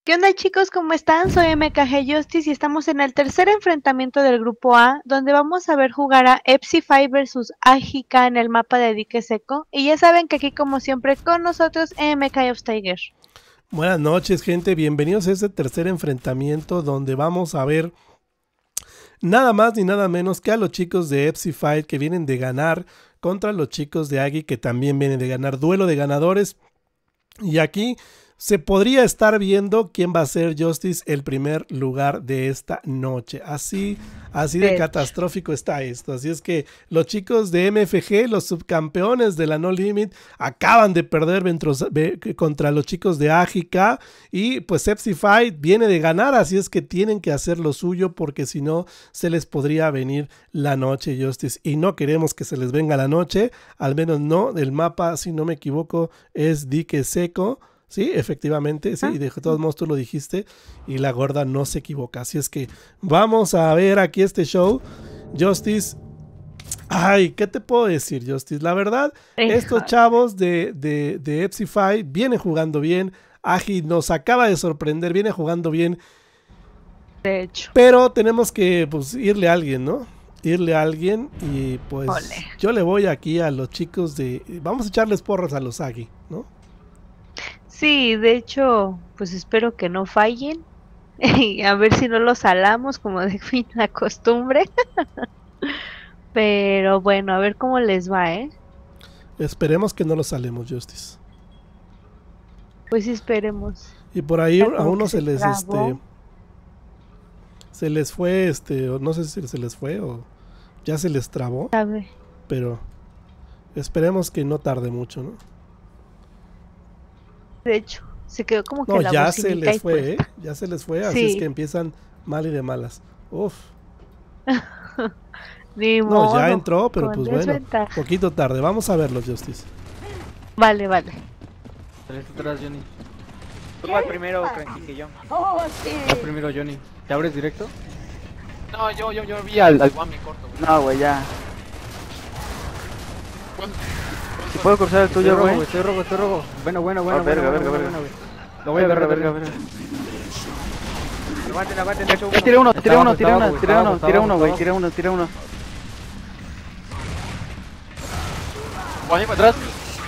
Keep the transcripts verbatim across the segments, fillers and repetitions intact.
¿Qué onda, chicos? ¿Cómo están? Soy M K G Justice y estamos en el tercer enfrentamiento del grupo A, donde vamos a ver jugar a Epsify versus Ajika en el mapa de Dique Seco. Y ya saben que aquí, como siempre, con nosotros M K of Tiger. Buenas noches, gente. Bienvenidos a este tercer enfrentamiento donde vamos a ver nada más ni nada menos que a los chicos de Epsify que vienen de ganar contra los chicos de Agi que también vienen de ganar. Duelo de ganadores. Y aquí se podría estar viendo quién va a ser Justice el primer lugar de esta noche. Así, así de catastrófico está esto. Así es que los chicos de M F G, los subcampeones de la No Limit, acaban de perder contra los chicos de A G K. Y pues Epsify viene de ganar, así es que tienen que hacer lo suyo porque si no se les podría venir la noche, Justice. Y no queremos que se les venga la noche, al menos no. El mapa, si no me equivoco, es Dique Seco. Sí, efectivamente, sí, y de todos modos tú lo dijiste y la gorda no se equivoca. Así es que vamos a ver aquí este show. Justice, ay, ¿qué te puedo decir, Justice? La verdad, estos chavos de, de, de Epsify vienen jugando bien. Agi nos acaba de sorprender, viene jugando bien. De hecho. Pero tenemos que pues, irle a alguien, ¿no? Irle a alguien y pues Ole. Yo le voy aquí a los chicos de... Vamos a echarles porras a los Agi, ¿no? Sí, de hecho, pues espero que no fallen. A ver si no los salamos como de la costumbre. Pero bueno, a ver cómo les va, ¿eh? Esperemos que no los salemos, Justice. Pues sí, esperemos. Y por ahí a uno se, se les este se les fue este o no sé si se les fue o ya se les trabó. Sabe. Pero esperemos que no tarde mucho, ¿no? De hecho, se quedó como que no, la ya se les fue, pues. ¿eh? Ya se les fue, así sí. Es que empiezan mal y de malas. Uf. Ni no, modo, ya entró, pero pues desventaja. Bueno, poquito tarde. Vamos a verlos, Justice. Vale, vale. Tres atrás, Johnny. Tú vas primero, Cranky, que yo. Oh, sí. Vas primero, Johnny. ¿Te abres directo? No, yo, yo, yo vi al, al Wami corto, güey. No, güey, ya. Bueno. Si puedo cruzar el tuyo, güey. Estoy robo, estoy robo. Bueno, bueno, bueno. Oh, verga, bueno, verga, bueno, verga. bueno, Lo voy a ver, verga, verga. Aguanten, aguanten, hecho uno. Tira uno, tira uno, tira uno, tira uno, tira uno, güey, tira uno, tira uno. Juan, para atrás.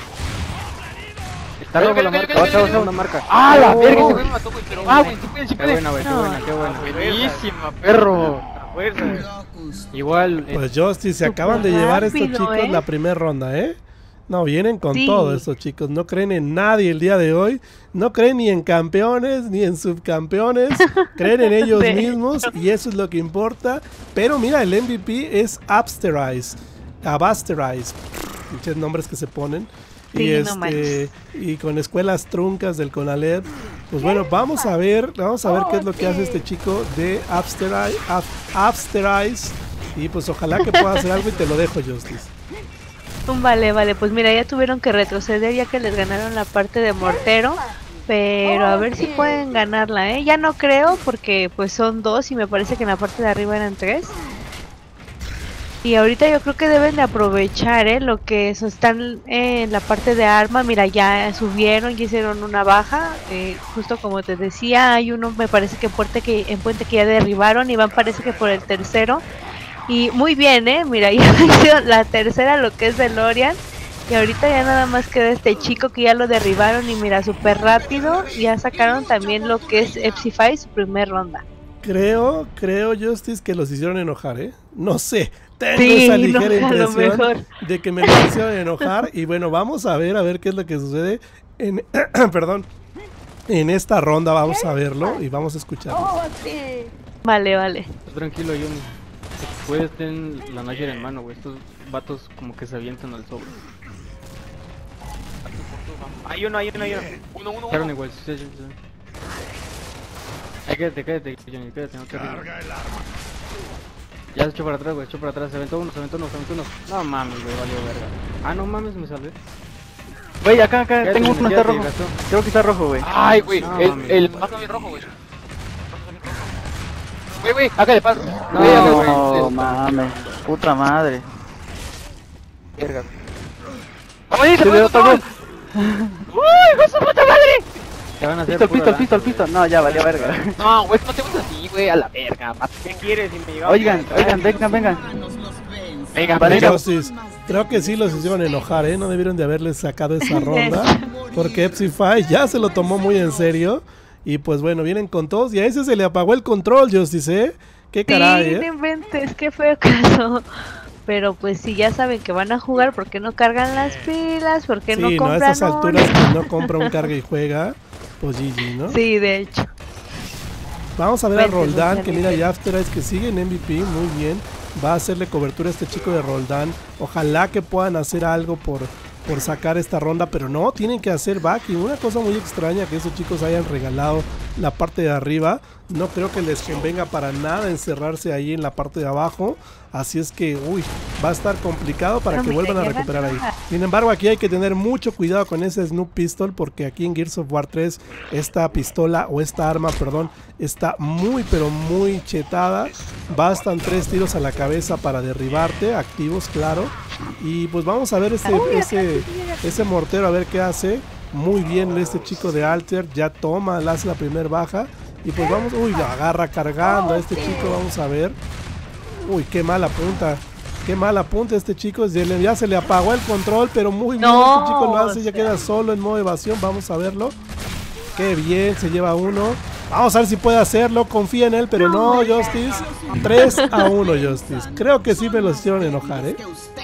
Está robo la marca. Ocho, ocho, una marca. ¡Ah, la verga! ¡Ah, güey! ¡Sí pueden, sí pueden! Qué buena, güey, qué buena, qué buena. Buenísima, perro. Igual. Pues Justice, se acaban de llevar estos chicos ¿eh? la primera ronda, ¿eh? No, vienen con sí. todo estos chicos, no creen en nadie el día de hoy, no creen ni en campeones, ni en subcampeones, creen en ellos mismos y eso es lo que importa. Pero mira, el M V P es Absterize, Abasterize, muchos nombres que se ponen. Sí, y, este, no y con escuelas truncas del Conalep. Pues bueno, vamos a ver, vamos a ver qué es lo que hace este chico de Absterize, Ab, Absterize y pues ojalá que pueda hacer algo y te lo dejo, Justice. Vale, vale, pues mira, ya tuvieron que retroceder ya que les ganaron la parte de mortero, pero a ver si pueden ganarla, ¿eh? Ya no creo porque pues son dos y me parece que en la parte de arriba eran tres. Y ahorita yo creo que deben de aprovechar, ¿eh? Lo que eso, están en la parte de arma, mira, ya subieron, ya hicieron una baja, eh, justo como te decía, hay uno me parece que en puente que, en puente que ya derribaron y van parece que por el tercero. Y muy bien, eh, mira, ya hizo la tercera lo que es DeLorean. Y ahorita ya nada más queda este chico que ya lo derribaron y mira, súper rápido. Ya sacaron también lo que es Epsify, su primer ronda. Creo, creo, Justice, que los hicieron enojar, ¿eh? No sé, tengo sí, esa ligera no, impresión de que me los hicieron enojar. Y bueno, vamos a ver, a ver qué es lo que sucede en, perdón, en esta ronda. Vamos a verlo y vamos a escucharlo. Oh, sí. Vale, vale. Tranquilo, Johnny. Puedes tener la Nigel en mano, güey. Estos vatos como que se avientan al sobre. Hay uno, hay uno, hay uno. Uno, uno, uno. Igual. Sí, sí, sí. Ay, quédate, quédate, Johnny, quédate, no te ríes. Ya se echó para atrás, güey, se echó para atrás. Se aventó uno, se aventó uno, se aventó uno. No mames, güey, valió verga. Ah, no mames, me salvé. Güey, acá, acá, quédate, tengo uno, está rojo. Creo que está rojo, güey. Ay, güey, no, el, el paso bien rojo, güey. Güey, güey, acá le paso. No, no, no mames, puta madre. Verga. ¡Oye, se fue! ¡Uy, hijo de su puta madre! Te van a hacer Pistol, puro pistol, lanza, pistol, güey. pistol. No, ya valió verga. No, güey, no te gusta así, güey, a la verga. ¿Qué quieres si me llegaba? Oigan, oigan, vengan, vengan. Venga, Vale, venga. Justice, creo que sí los hicieron enojar, ¿eh? No debieron de haberles sacado esa ronda. Porque Epsify ya se lo tomó muy en serio. Y pues bueno, vienen con todos. Y a ese se le apagó el control, Justice, ¿eh? Qué caray, Sí, ¿eh? no inventes, qué feo caso. Pero pues si ya saben que van a jugar, ¿por qué no cargan las pilas? ¿Por qué Sí, no no, a compran estas una? alturas que no compra un carga y juega. Pues G G, ¿no? Sí, de hecho. Vamos a ver a Vente, Roldán, Lucianito. que mira, y After Eyes que sigue en M V P, muy bien. Va a hacerle cobertura a este chico de Roldán. Ojalá que puedan hacer algo por, por sacar esta ronda, pero no, tienen que hacer back. Y una cosa muy extraña que esos chicos hayan regalado la parte de arriba. No creo que les convenga para nada encerrarse ahí en la parte de abajo. Así es que, uy, va a estar complicado para No, que mira, vuelvan a ya recuperar ahí. ganaron. Sin embargo, aquí hay que tener mucho cuidado con ese Snoop Pistol, porque aquí en Gears of War tres esta pistola o esta arma, perdón, está muy pero muy chetada. Bastan tres tiros a la cabeza para derribarte, activos, claro. Y pues vamos a ver ese, ese, ese mortero, a ver qué hace. Muy bien este chico de Alter, ya toma, le hace la primer baja. Y pues vamos, uy, lo agarra cargando a este chico, vamos a ver. Uy, qué mala punta. Qué mala punta este chico. Ya se le apagó el control, pero muy bien. No, Este chico lo hace, o ya sea. queda solo en modo evasión. Vamos a verlo. Qué bien, se lleva uno. Vamos a ver si puede hacerlo. Confía en él, pero no, Justice. tres a uno, Justice. Creo que sí me los hicieron enojar, ¿eh?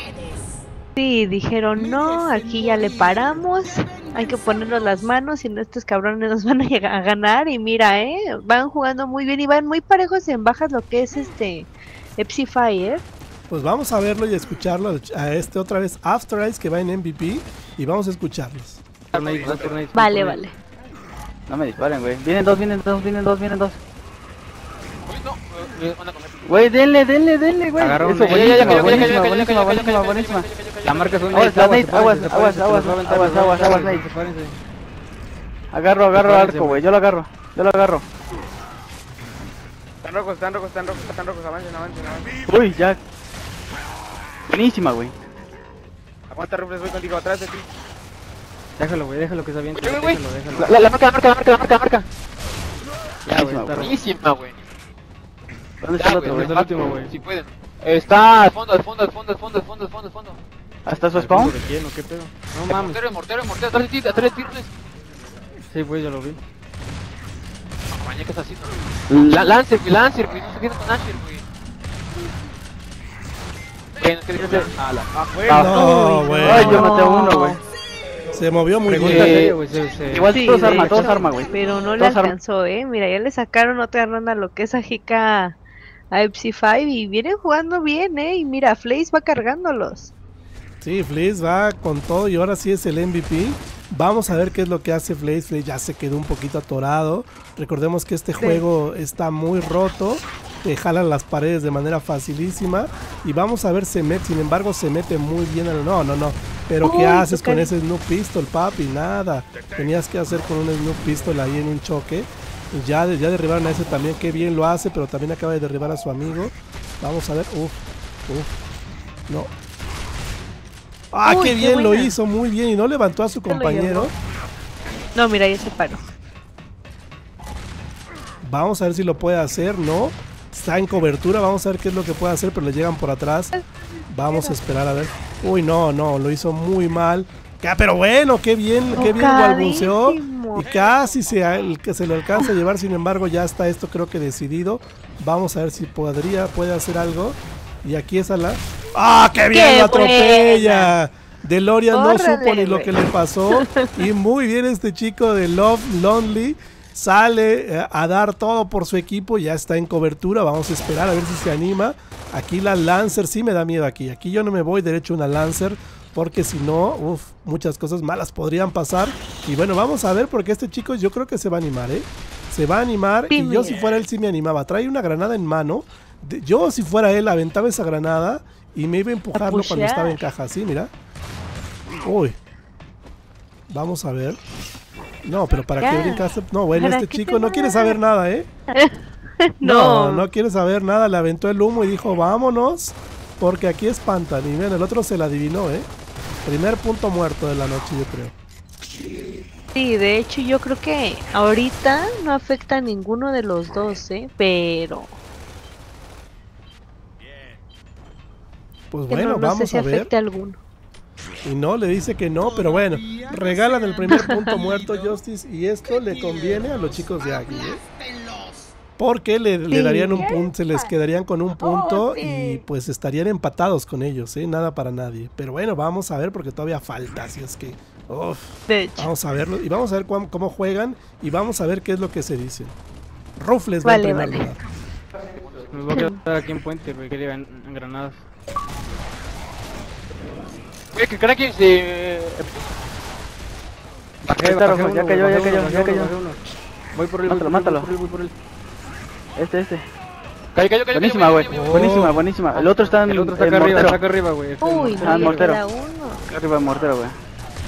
Sí, dijeron, no, aquí ya le paramos. Hay que ponernos las manos, si no estos cabrones nos van a llegar a ganar. Y mira, eh, van jugando muy bien y van muy parejos en bajas lo que es este Epsify, eh. Pues vamos a verlo y a escucharlo a este otra vez After Eyes que va en M V P. Y vamos a escucharlos. Tornades, no, tornades, Vale, tornades. vale. No me disparen, güey. Vienen dos, vienen dos, vienen dos, vienen dos. Uy, no, eh, eh, van a comer. Güey, denle, denle, denle, güey. Agarra Eso, una. Ya, ya, ya, buenísima, cayó, cayó, cayó, buenísima, cayó, buenísima, cayó, buenísima, cayó, buenísima. cayó, cayó, cayó, La marca es un Aguas, nade, las aguas, nades, sepárense, aguas, sepárense, aguas, se los va a aventar, aguas, se los va a aguas, aventar, aguas, sepárense, nades. sepárense. Agarro, agarro Sepárense, arco, güey. Yo lo agarro, yo lo agarro. Están rojos, están rojos, están rojos, están rojos, avancen, avancen, avancen. Uy, ya. Buenísima, güey. Aguanta, Rufles, voy contigo, atrás de ti. Déjalo, güey, déjalo que se aviente. Oye, güey. Déjalo, déjalo. La, la, la marca, la marca, la marca, la marca, la marca. Ya, güey, Buenísima, está rojo. Buenísima, güey. ¿Dónde está Ya, el güey, otro, güey? es el último, güey. Si pueden. Está al fondo, al fondo, al fondo, al fondo, al fondo, al fondo, al fondo. ¿Hasta su ¿Al spawn? fondo de quién o qué pedo? No El mames. mortero, el mortero, el mortero, atrás de ti, atrás de ti, Rufles. Sí, güey, ya lo vi. No, mañana, ¿qué está haciendo? La, Lancer, güey, Lancer, güey, no se queda con Lancer, güey. Bueno, es que dices, a la... Afuera. No, Uy, güey. Ay, yo maté a uno, güey. Se movió muy Pregunta bien. seria, güey. se- se- Igual Sí, todos de arma, todos hecho, arma, güey. Pero no le Todos arma. alcanzó, eh. Mira, ya le sacaron otra ronda a lo que es a Hika a Epsify y vienen jugando bien, eh. Y mira, Flaze va cargándolos. Sí, Flaze va con todo y ahora sí es el M V P. Vamos a ver qué es lo que hace Flaze. Flaze ya se quedó un poquito atorado. Recordemos que este juego está muy roto. Te jalan las paredes de manera facilísima. Y vamos a ver Semet. Sin embargo, se mete muy bien al... No, no, no. Pero ¿qué Uy, haces toca- con ese Snoop Pistol, papi? Nada. Tenías que hacer con un Snoop Pistol ahí en un choque. Y ya, ya derribaron a ese también. Qué bien lo hace, pero también acaba de derribar a su amigo. Vamos a ver. Uf, uf. No. Ah, Uy, qué qué bien lo buena. hizo, muy bien. Y no levantó a su lo compañero. llevó. No, mira, ya se paró. Vamos a ver si lo puede hacer, ¿no? Está en cobertura, vamos a ver qué es lo que puede hacer, pero le llegan por atrás. Vamos a esperar a ver. Uy, no, no, lo hizo muy mal. Ah, pero bueno, qué bien, qué bien balbuceó. Tocadísimo. Y casi se, el que se lo alcanza a llevar, sin embargo, ya está esto creo que decidido. Vamos a ver si podría, puede hacer algo. Y aquí es a la... ¡Ah, qué bien ¡Qué lo atropella! DeLorean no Córrele, supo ni lo güey. que le pasó. Y muy bien este chico de Love Lonely. Sale eh, a dar todo por su equipo. Ya está en cobertura. Vamos a esperar a ver si se anima. Aquí la Lancer sí me da miedo aquí. Aquí yo no me voy derecho a una Lancer. Porque si no, uff, muchas cosas malas podrían pasar. Y bueno, vamos a ver porque este chico yo creo que se va a animar, ¿eh? Se va a animar. Sí, Y yo si mira. fuera él sí me animaba. Trae una granada en mano. De- yo si fuera él aventaba esa granada. Y me iba a empujarlo cuando pushear. estaba en caja. Así, mira. Uy. Vamos a ver. No, pero ¿para qué Ya. brincaste? No, bueno, ¿Para este qué chico te no quiere vas? saber nada, ¿eh? No, No, no quiere saber nada. Le aventó el humo y dijo, vámonos. Porque aquí espantan. Y bien, el otro se la adivinó, ¿eh? Primer punto muerto de la noche, yo creo. Sí, de hecho yo creo que ahorita no afecta a ninguno de los dos, ¿eh? Pero... Pues que bueno, no, no vamos sé si a ver. afecte a alguno. Y no, le dice que no, pero bueno, regalan el primer punto muerto Justice y esto le conviene a los chicos de Aggie, ¿eh? Porque le, le darían un punto, se les quedarían con un punto y pues estarían empatados con ellos, ¿eh? Nada para nadie. Pero bueno, vamos a ver porque todavía falta, así es que... Uf, De hecho. vamos a verlo y vamos a ver cómo, cómo juegan y vamos a ver qué es lo que se dicen. Rufles va Vale, en primer vale. lugar. Me voy a quedar aquí en puente, güey, que llevan en granadas. Güey, que Cranky se... Bajé, Está bajé rojo, ya uno, cayó, bajé ya uno, cayó, bajé ya uno, cayó. bajé uno. Voy por él, Mátalo, voy por él, mátalo. voy por él, voy por él. Este, este. Cayó, cayó, cayó. Buenísima, güey. Oh. Buenísima, buenísima. El otro está en El otro está en acá arriba, mortero. está acá arriba, güey. está en Uy, mortero. Ah, no, mortero. queda uno. Acá arriba en mortero, güey.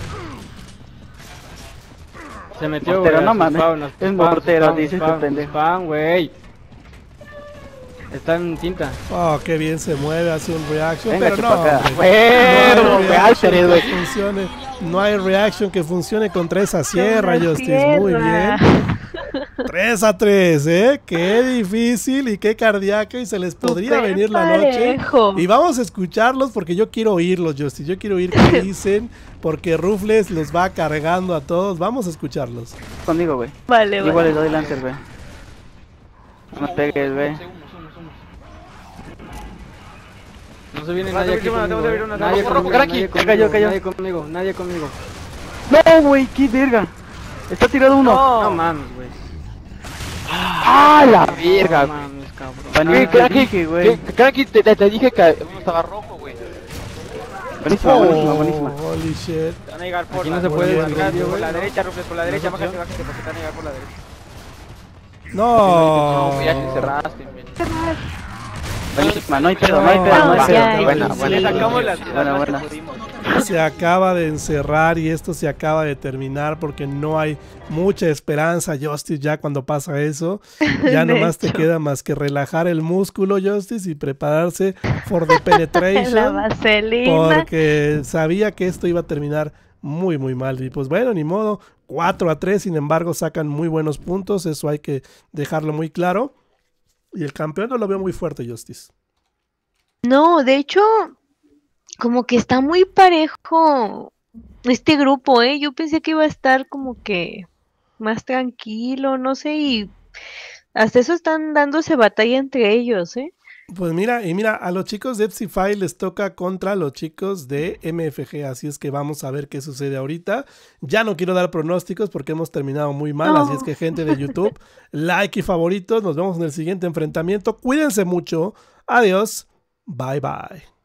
Se metió, Mortero, güey. no a su mames. spawn, a su Es spawn, mortero, su spawn, dice su este spawn, pendejo. su spawn, güey. Está en tinta. Oh, qué bien se mueve, hace un reaction, Venga, pero no, chupaca. hombre. Bueno, No hay me reaction alteres, que güey. funcione, no hay reaction que funcione contra esa sierra, Una Justice. Muy sierra. bien. tres a tres, ¿eh? Qué difícil y qué cardíaco y se les podría Súper venir la noche. parejo. Y vamos a escucharlos porque yo quiero oírlos, Justice. Yo quiero oír qué dicen porque Rufles los va cargando a todos. Vamos a escucharlos. Conmigo, güey. Vale, Igual vale. le doy Lancer, güey. No me pegues, güey. No se viene Vamos a nadie aquí subir una, conmigo. vamos a subir eh. una, Nadie rojo, conmigo, Cranky. nadie Ya conmigo, cayó, cayó. nadie conmigo, nadie conmigo. No, güey, qué verga. Está tirado uno. No mames, güey. ¡Ah, la verga, No güey! mames, cabrón. Paní, Güey, te Cranky, dije, güey. que- Cranky, te, te, te dije que uno estaba rojo, güey. Buenísima, buenísima, buenísima. Oh, holy shit. Te van a llegar por Aquí la, no se por puede la- desviar, por güey, la ¿no? derecha, Rufles, por la derecha, ¿No bájate, opción? bájate, porque te van a llegar por la derecha. No, No. ya te cerraste, men. Buenísima, no hay pedo, no hay pedo, no hay No, pedo. ya, Buena, ya, buena. Le sacamos las Buena, las más buena. que pudimos. Se acaba de encerrar y esto se acaba de terminar porque no hay mucha esperanza, Justice, ya cuando pasa eso. Ya De nomás te hecho. queda más que relajar el músculo, Justice, y prepararse for the La penetration. vaselina. Porque sabía que esto iba a terminar muy, muy mal. Y pues bueno, ni modo. cuatro a tres, sin embargo, sacan muy buenos puntos. Eso hay que dejarlo muy claro. Y el campeón no lo veo muy fuerte, Justice. No, de hecho, como que está muy parejo este grupo, ¿eh? Yo pensé que iba a estar como que más tranquilo, no sé, y hasta eso están dándose batalla entre ellos, ¿eh? Pues mira, y mira, a los chicos de Epsify les toca contra los chicos de M F G, así es que vamos a ver qué sucede ahorita. Ya no quiero dar pronósticos porque hemos terminado muy mal, No. así es que gente de YouTube, like y favoritos, nos vemos en el siguiente enfrentamiento. Cuídense mucho, adiós, bye bye.